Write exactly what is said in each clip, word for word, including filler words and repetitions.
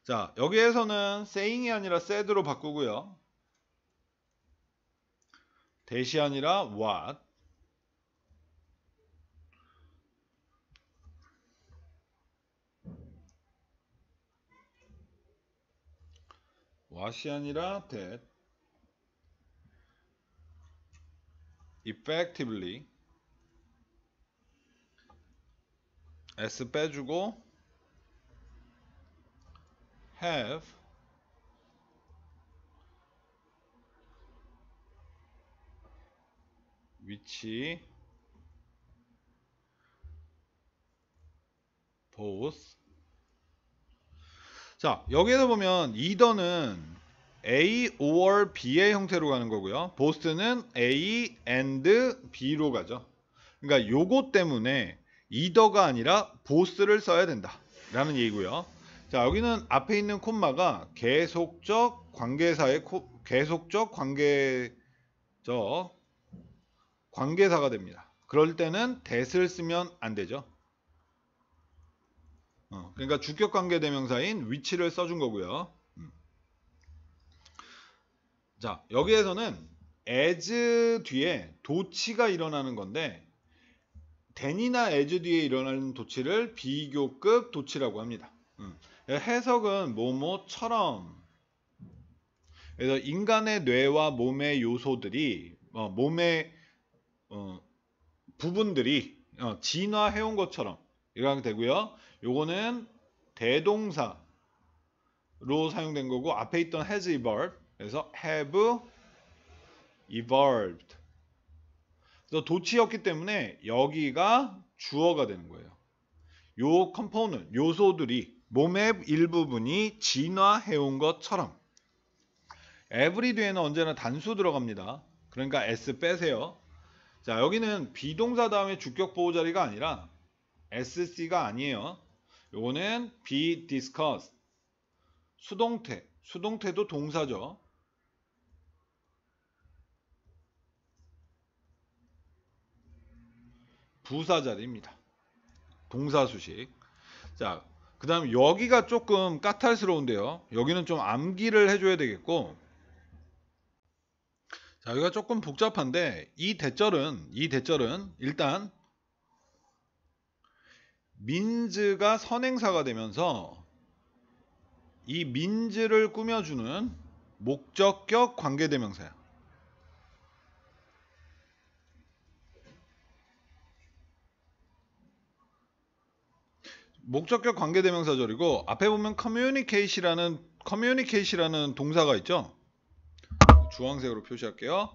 자, 여기에서는 saying이 아니라 said로 바꾸고요. that이 아니라 what. what이 아니라 that. effectively. s 빼주고 have which both. 자, 여기에서 보면 either는 A or B의 형태로 가는 거고요. both는 A and B로 가죠. 그러니까 요거 때문에 either가 아니라 both를 써야 된다 라는 얘기고요. 자, 여기는 앞에 있는 콤마가 계속적 관계사의 코, 계속적 관계적 관계사가 됩니다. 그럴 때는 that을 쓰면 안 되죠. 어, 그러니까 주격 관계 대명사인 which를 써준 거고요. 음. 자, 여기에서는 as 뒤에 도치가 일어나는 건데 then이나 as 뒤에 일어나는 도치를 비교급 도치라고 합니다. 음. 해석은 뭐뭐처럼. 그래서 인간의 뇌와 몸의 요소들이 어, 몸의 어, 부분들이 어, 진화해온 것처럼 이렇게 되고요. 요거는 대동사로 사용된 거고 앞에 있던 has evolved. 그래서 have evolved. 그래서 도치였기 때문에 여기가 주어가 되는 거예요. 요 컴포넌트, 요소들이 몸의 일부분이 진화해온 것처럼. every 뒤에는 언제나 단수 들어갑니다. 그러니까 s 빼세요. 자, 여기는 비동사 다음에 주격 보호 자리가 아니라 에스씨가 아니에요. 요거는 be discussed. 수동태, 수동태도 동사죠. 부사 자리입니다. 동사 수식. 자, 그 다음 여기가 조금 까탈스러운데요. 여기는 좀 암기를 해줘야 되겠고, 자, 여기가 조금 복잡한데 이 대절은 이 대절은 일단 민즈가 선행사가 되면서 이 민즈를 꾸며주는 목적격 관계대명사야. 목적격 관계대명사절이고 앞에 보면 communicate이라는 communicate이라는 동사가 있죠. 주황색으로 표시할게요.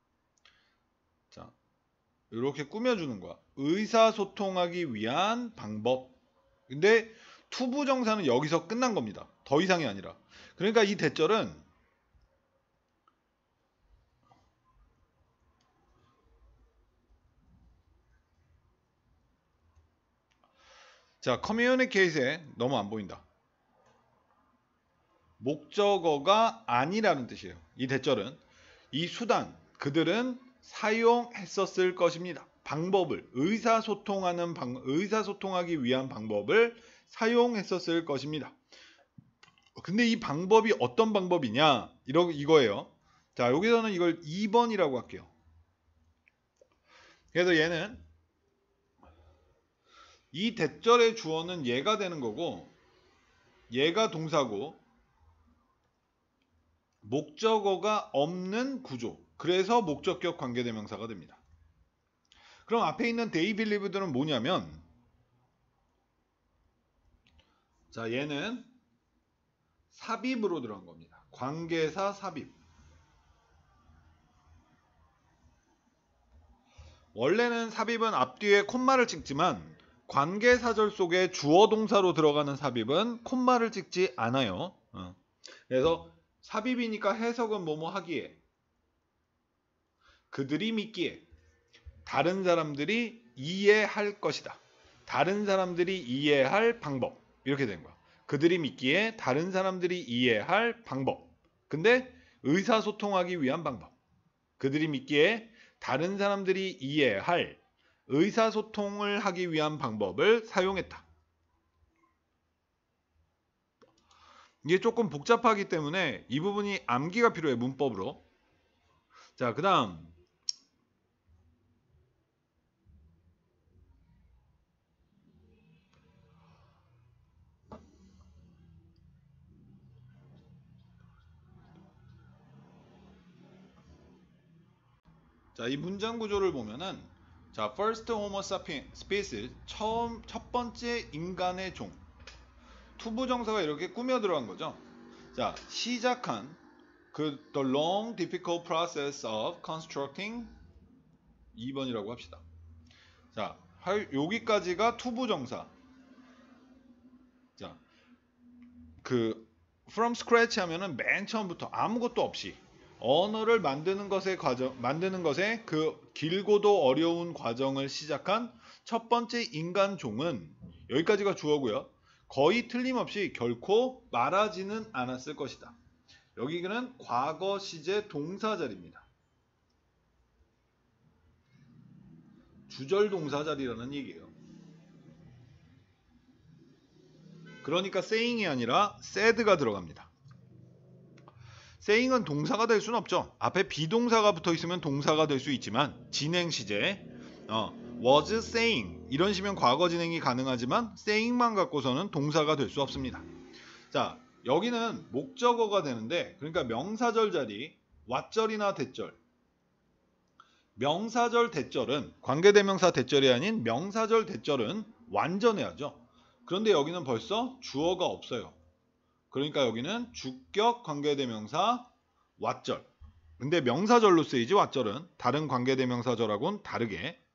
자, 이렇게 꾸며주는 거야. 의사소통하기 위한 방법. 근데 투부정사는 여기서 끝난 겁니다. 더 이상이 아니라. 그러니까 이 대절은 자, communicate에 너무 안 보인다. 목적어가 아니라는 뜻이에요. 이 대절은 이 수단, 그들은 사용했었을 것입니다. 방법을, 의사소통하는 방, 의사소통하기 위한 방법을 사용했었을 것입니다. 근데 이 방법이 어떤 방법이냐? 이러, 이거예요. 자, 여기서는 이걸 이 번이라고 할게요. 그래서 얘는 이 대절의 주어는 얘가 되는 거고 얘가 동사고 목적어가 없는 구조. 그래서 목적격 관계대명사가 됩니다. 그럼 앞에 있는 they believe들은 뭐냐면 자, 얘는 삽입으로 들어간 겁니다. 관계사 삽입. 원래는 삽입은 앞뒤에 콤마를 찍지만 관계사절 속에 주어 동사로 들어가는 삽입은 콤마를 찍지 않아요. 어. 그래서 삽입이니까 해석은 뭐뭐 하기에, 그들이 믿기에, 다른 사람들이 이해할 것이다. 다른 사람들이 이해할 방법. 이렇게 된 거야. 그들이 믿기에 다른 사람들이 이해할 방법. 근데 의사소통하기 위한 방법. 그들이 믿기에 다른 사람들이 이해할 의사소통을 하기 위한 방법을 사용했다. 이게 조금 복잡하기 때문에 이 부분이 암기가 필요해, 문법으로. 자, 그 다음 자, 이 문장 구조를 보면은 자, first Homo sapiens, 처음 첫 번째 인간의 종. 투부정사가 이렇게 꾸며 들어간 거죠. 자, 시작한 그 the long difficult process of constructing 이 번이라고 합시다. 자, 여기까지가 투부정사. 자, 그 from scratch 하면은 맨 처음부터 아무것도 없이 언어를 만드는 것의 과정, 만드는 것에 그 길고도 어려운 과정을 시작한 첫 번째 인간 종은 여기까지가 주어고요. 거의 틀림없이 결코 말하지는 않았을 것이다. 여기는 과거 시제 동사 자리입니다. 주절 동사 자리라는 얘기예요. 그러니까 saying이 아니라 said가 들어갑니다. saying은 동사가 될 수는 없죠. 앞에 비동사가 붙어 있으면 동사가 될 수 있지만 진행 시제 어, was saying 이런 식이면 과거 진행이 가능하지만 saying만 갖고서는 동사가 될 수 없습니다. 자, 여기는 목적어가 되는데 그러니까 명사절 자리 왓절이나 대절. 명사절 대절은 관계대명사 대절이 아닌 명사절 대절은 완전해야죠. 그런데 여기는 벌써 주어가 없어요. 그러니까 여기는 주격 관계대명사 왓절. 근데 명사절로 쓰이지 왓절은 다른 관계대명사절하고는 다르게